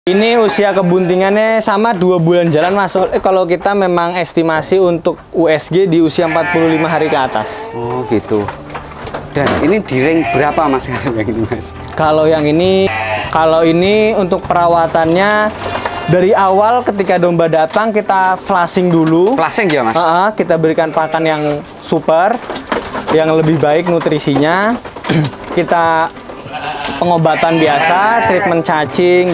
Ini usia kebuntingannya sama 2 bulan jalan Mas. Kalau kita memang estimasi untuk USG di usia 45 hari ke atas. Oh gitu. Dan ini di ring berapa Mas yang ini Mas? Kalau ini untuk perawatannya dari awal ketika domba datang kita flushing dulu. Flushing ya Mas? Kita berikan pakan yang super, yang lebih baik nutrisinya. Kita pengobatan biasa, treatment cacing.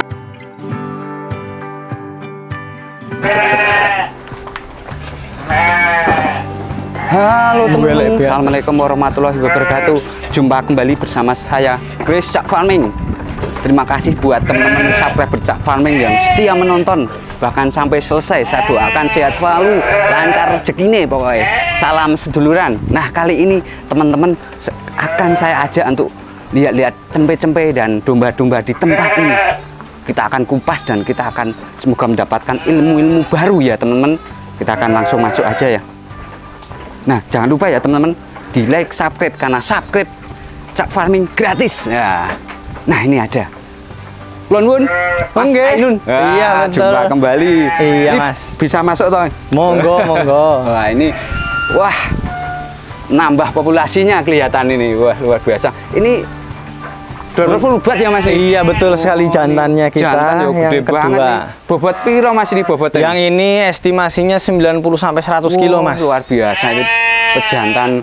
Halo teman-teman, assalamualaikum warahmatullahi wabarakatuh. Jumpa kembali bersama saya Grace Cak Farming. Terima kasih buat teman-teman subscriber Cak Farming yang setia menonton bahkan sampai selesai. Saya doakan sehat selalu, lancar rezekine pokoknya. Salam seduluran. Nah kali ini teman-teman akan saya ajak untuk lihat-lihat cempe-cempe dan domba-domba di tempat ini. Kita akan kupas dan kita akan semoga mendapatkan ilmu-ilmu baru ya teman-teman. Kita akan langsung masuk aja ya. Nah, jangan lupa ya teman-teman, di like, subscribe, karena subscribe Cak Farming gratis. Ya. Nah, ini ada. Lon Mas Ainun. Iya, betul. Jumpa kembali. Iya, ini Mas. Bisa masuk toh? Monggo, monggo. Wah, ini wah. Nambah populasinya kelihatan ini. Wah, luar biasa. Ini full blood ya Mas? Iya, betul sekali jantannya kita. Jantan yang gede banget nih. Bobot piro Mas ini bobotnya? Yang ini estimasinya 90 sampai 100 kilo Mas. Luar biasa ini pejantan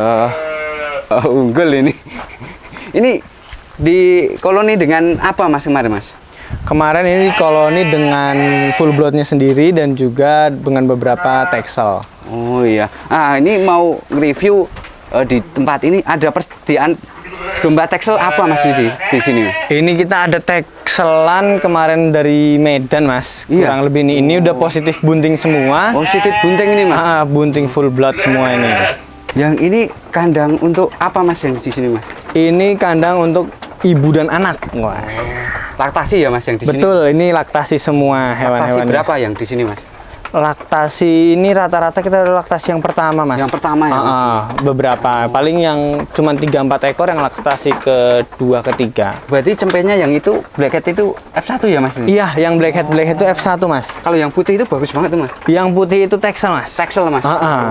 unggul ini. Ini di koloni dengan apa Mas kemarin Mas? Kemarin ini koloni dengan full bloodnya sendiri dan juga dengan beberapa Texel. Oh iya. Ah ini mau review di tempat ini ada persediaan domba Texel apa Mas di sini? Ini kita ada Texelan kemarin dari Medan Mas. Kurang lebih ini udah positif bunting semua. Positif bunting ini Mas? Bunting full blood semua ini. Yang ini kandang untuk apa Mas yang di sini Mas? Ini kandang untuk ibu dan anak. Wah. Laktasi ya Mas yang di sini? Betul, ini laktasi semua hewan-hewan. Laktasi berapa yang di sini Mas? Laktasi ini rata-rata kita ada laktasi yang pertama Mas. Yang pertama ya Mas? Beberapa, paling yang cuma 3-4 ekor yang laktasi kedua ketiga. Berarti cempenya yang itu blackhead itu F1 ya Mas? Ini? Iya, yang blackhead itu F1 Mas. Kalau yang putih itu bagus banget tuh Mas? Yang putih itu Texel Mas. Texel Mas?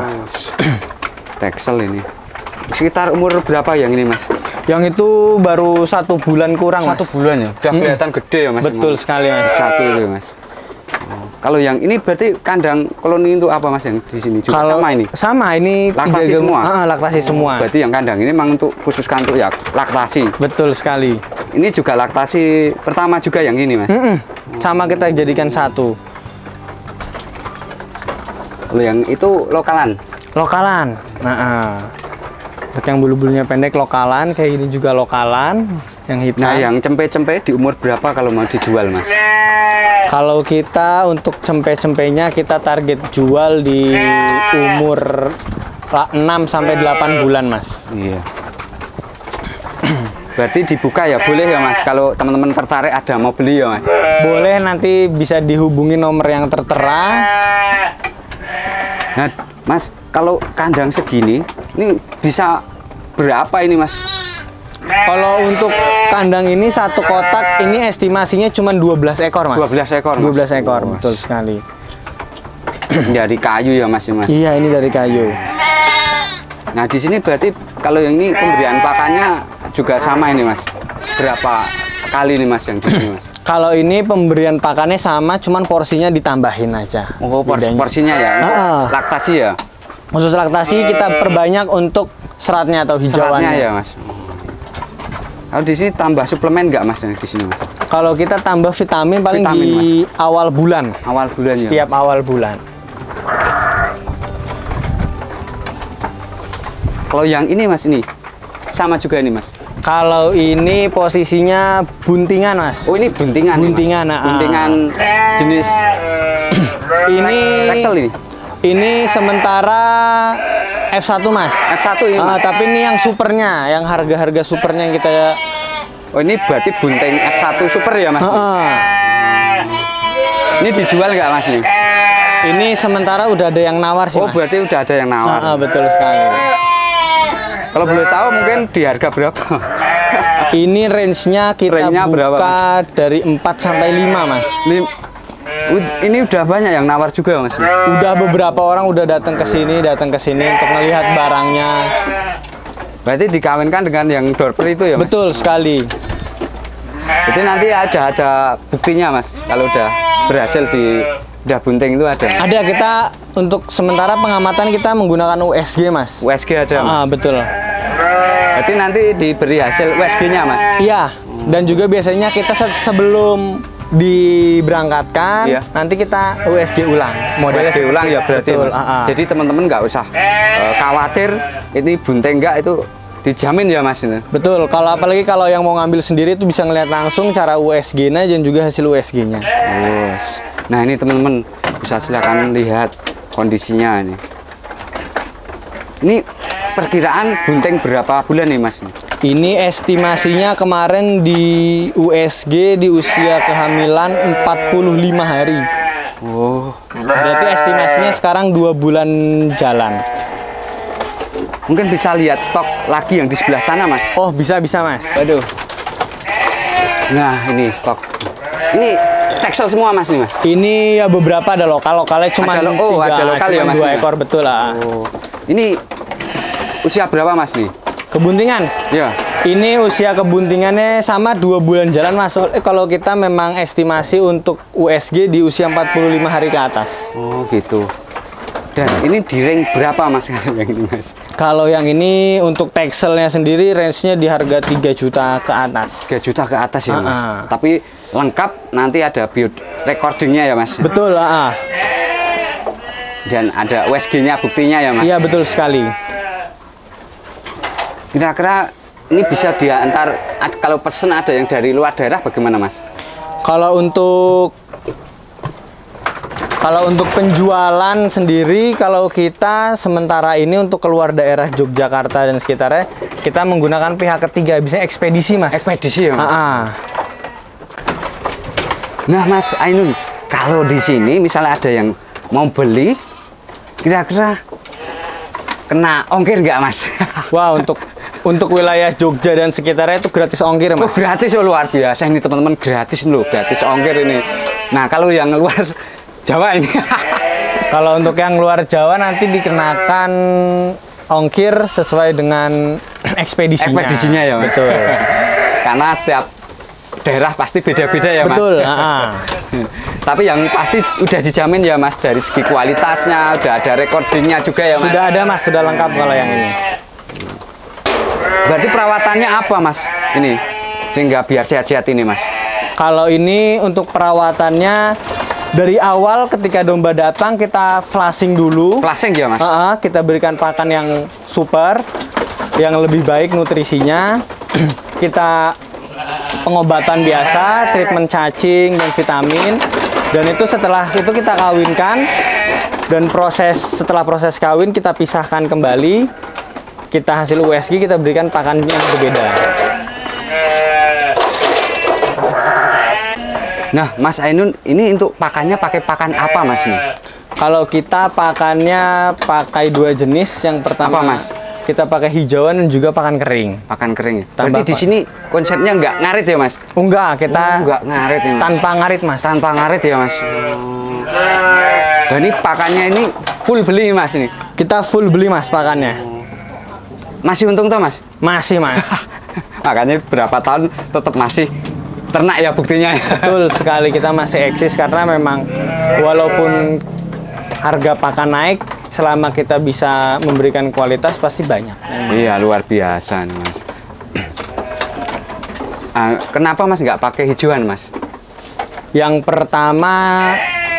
Texel ini. Sekitar umur berapa yang ini Mas? Yang itu baru 1 bulan kurang Mas. 1 bulan ya? Udah kelihatan gede ya Mas? Betul sekali Mas. Satu itu Mas. Kalau yang ini berarti kandang koloni itu apa Mas yang di sini juga sama ini? Sama ini laktasi semua. Laktasi semua. Berarti yang kandang ini memang untuk khusus untuk ya laktasi. Betul sekali. Ini juga laktasi pertama juga yang ini Mas. Sama kita jadikan satu. Kalau yang itu lokalan. Lokalan. Untuk yang bulu-bulunya pendek lokalan, kayak ini juga lokalan. Yang hitam. Nah, yang cempe-cempe di umur berapa kalau mau dijual Mas? Kalau kita untuk cempe-cempenya kita target jual di umur 6 sampai 8 bulan Mas. Iya. Berarti dibuka ya boleh ya Mas kalau teman-teman tertarik ada mau beli ya Mas? Boleh, nanti bisa dihubungi nomor yang tertera. Nah Mas kalau kandang segini ini bisa berapa ini Mas? Kalau untuk kandang ini satu kotak ini estimasinya cuma 12 ekor Mas. 12 ekor Mas? 12 ekor, betul sekali. Dari kayu ya Mas? Iya, ini dari kayu. Nah di sini berarti kalau yang ini pemberian pakannya juga sama ini Mas? Berapa kali nih Mas yang di sini Mas? Kalau ini pemberian pakannya sama, cuman porsinya ditambahin aja. Oh porsinya ya? Laktasi ya? Khusus laktasi kita perbanyak untuk seratnya atau hijauannya. Seratnya ya Mas? Kalau di sini tambah suplemen nggak Mas yang di sini Mas? Kalau kita tambah vitamin paling di Mas. Awal bulan. Awal bulan ya? Setiap awal bulan. Kalau yang ini Mas ini sama juga ini Mas? Kalau ini posisinya buntingan Mas. Oh ini buntingan? Buntingan. Buntingan jenis ini Texel ini? Ini sementara F1 Mas. F1 ini Mas? Tapi ini yang supernya, yang harga-harga supernya yang kita. Oh ini berarti bunting F1 super ya Mas? Ini dijual nggak Mas ini? Ini sementara udah ada yang nawar sih Mas. Oh berarti udah ada yang nawar? Betul sekali. Kalau boleh tahu mungkin di harga berapa? Ini range-nya kita Range-nya berapa, buka dari 4 sampai 5, Mas. Ini udah banyak yang nawar juga, Mas. Udah beberapa orang udah datang ke sini untuk melihat barangnya. Berarti dikawinkan dengan yang dorper itu ya, Mas? Betul sekali. Jadi nanti ada buktinya, Mas. Kalau udah berhasil udah bunting itu ada. Ada, kita untuk sementara pengamatan kita menggunakan USG, Mas. USG ada, Mas. Betul. Berarti nanti diberi hasil USG-nya, Mas. Iya. Dan juga biasanya kita sebelum diberangkatkan, iya, nanti kita USG ulang. USG ulang ya berarti. Betul. Jadi teman-teman nggak usah khawatir ini bunting nggak, itu dijamin ya, Mas. Betul. Kalau apalagi kalau yang mau ngambil sendiri itu bisa ngeliat langsung cara USG-nya dan juga hasil USG-nya. Nah ini teman-teman bisa silakan lihat kondisinya ini. Ini perkiraan bunting berapa bulan nih, Mas? Ini estimasinya kemarin di USG di usia kehamilan 45 hari. Berarti estimasinya sekarang 2 bulan jalan. Mungkin bisa lihat stok lagi yang di sebelah sana, Mas. Oh, bisa, Mas. Aduh. Nah, ini stok. Ini Texel semua, Mas, nih, Mas. Ini ya beberapa ada lokalnya cuma ada lokal ya, Mas. 2 ekor, betul lah. Ini usia berapa, Mas, nih? Kebuntingan? Ya. Ini usia kebuntingannya sama 2 bulan jalan, Mas. Kalau kita memang estimasi untuk USG di usia 45 hari ke atas. Oh, gitu. Dan ini di range berapa, Mas, yang ini, Mas? Kalau yang ini untuk Texelnya sendiri range-nya di harga 3 juta ke atas. 3 juta ke atas ya, Mas. Tapi lengkap nanti ada build recordingnya ya, Mas. Betul, Dan ada USG-nya buktinya ya, Mas. Iya, betul sekali. Kira-kira ini bisa diantar, kalau pesen ada yang dari luar daerah bagaimana, Mas? Kalau untuk penjualan sendiri, kalau kita sementara ini untuk keluar daerah Yogyakarta dan sekitarnya, kita menggunakan pihak ketiga, bisa ekspedisi, Mas. Ekspedisi ya, Mas? Nah, Mas Ainun, kalau di sini misalnya ada yang mau beli, kira-kira kena ongkir nggak, Mas? Wah, untuk wilayah Jogja dan sekitarnya itu gratis ongkir, Mas. Oh, gratis, oh, luar biasa ini teman-teman, gratis loh, gratis ongkir ini. Nah, kalau yang luar Jawa ini. Kalau untuk yang luar Jawa nanti dikenakan ongkir sesuai dengan ekspedisinya. Ekspedisinya ya, Mas. Betul. Karena setiap daerah pasti beda-beda ya, Mas. Betul. Tapi yang pasti udah dijamin ya, Mas, dari segi kualitasnya, udah ada recordingnya juga ya, Mas. Sudah ada, Mas, sudah lengkap kalau yang ini. Berarti perawatannya apa, Mas? Ini sehingga biar sehat-sehat ini, Mas. Kalau ini untuk perawatannya dari awal ketika domba datang kita flushing dulu. Flushing ya, Mas? Kita berikan pakan yang super, yang lebih baik nutrisinya. Kita pengobatan biasa, treatment cacing dan vitamin. Dan itu setelah itu kita kawinkan. Dan setelah proses kawin kita pisahkan kembali. Kita hasil USG kita berikan pakan yang berbeda. Nah, Mas Ainun, ini untuk pakannya pakai pakan apa, Mas? Kalau kita pakannya pakai 2 jenis. Yang pertama, apa, Mas? Kita pakai hijauan dan juga pakan kering. Pakan kering. Berarti di sini konsepnya nggak ngarit ya, Mas? Enggak, kita nggak ngarit ya, Mas? Tanpa ngarit, Mas. Tanpa ngarit ya, Mas. Dan ini pakannya ini full beli, Mas, ini? Kita full beli, Mas, pakannya. Masih untung toh, Mas? Masih, Mas. Makanya berapa tahun tetap masih ternak ya buktinya. Betul sekali, kita masih eksis karena memang walaupun harga pakan naik, selama kita bisa memberikan kualitas pasti banyak. Iya, luar biasa nih, Mas. Kenapa, Mas, nggak pakai hijauan, Mas? Yang pertama,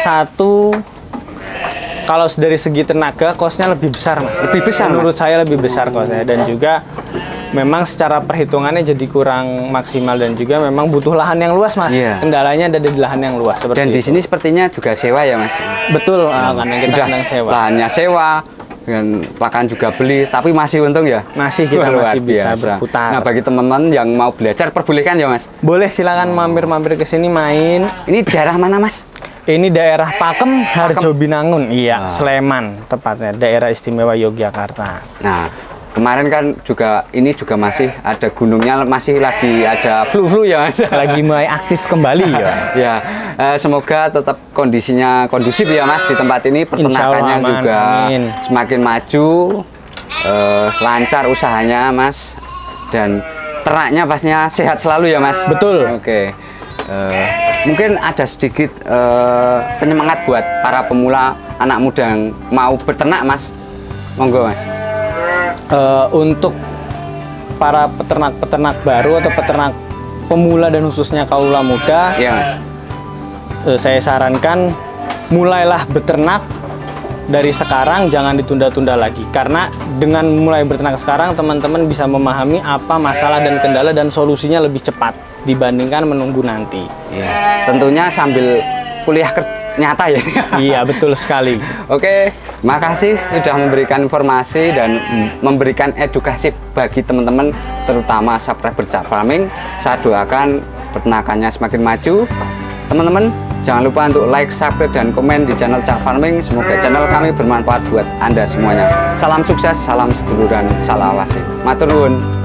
kalau dari segi tenaga kosnya lebih besar, Mas. Lebih besar, menurut Mas? saya lebih besar kosnya, dan juga memang secara perhitungannya jadi kurang maksimal dan juga memang butuh lahan yang luas, Mas. Iya. Kendalanya ada di lahan yang luas seperti Dan di itu. sini sepertinya juga sewa ya, Mas? Betul, karena kita sedang sewa. Lahannya sewa dan pakan juga beli, tapi masih untung ya? Masih, kita luar masih bisa biasa. berputar. Nah, bagi teman-teman yang mau belajar perbolehkan ya, Mas? Boleh, silakan mampir-mampir ke sini main. Ini daerah mana, Mas? Ini daerah Pakem, Harjo Binangun. Iya, Sleman tepatnya, daerah istimewa Yogyakarta. Nah, kemarin kan juga ini juga masih ada gunungnya, masih lagi ada flu-flu ya Mas. Lagi mulai aktif kembali ya. Ya, semoga tetap kondisinya kondusif ya Mas di tempat ini, Insya Allah peternakannya aman, juga amin. semakin maju, lancar usahanya Mas, dan ternaknya pastinya sehat selalu ya Mas. Betul. Oke. Mungkin ada sedikit penyemangat buat para pemula, anak muda yang mau beternak Mas. Monggo Mas. Untuk para peternak-peternak baru atau peternak pemula dan khususnya kaula muda, Iya Mas. Saya sarankan mulailah beternak dari sekarang, jangan ditunda-tunda lagi. Karena dengan mulai beternak sekarang, teman-teman bisa memahami apa masalah dan kendala dan solusinya lebih cepat dibandingkan menunggu nanti. Ya, tentunya sambil kuliah nyata ya. Iya, betul sekali. Oke, makasih sudah memberikan informasi dan memberikan edukasi bagi teman-teman, terutama subscriber Cak Farming. Saya doakan peternakannya semakin maju. Teman-teman, jangan lupa untuk like, subscribe, dan komen di channel Cak Farming. Semoga channel kami bermanfaat buat Anda semuanya. Salam sukses, salam sedulur, dan salawase. Matur nuwun.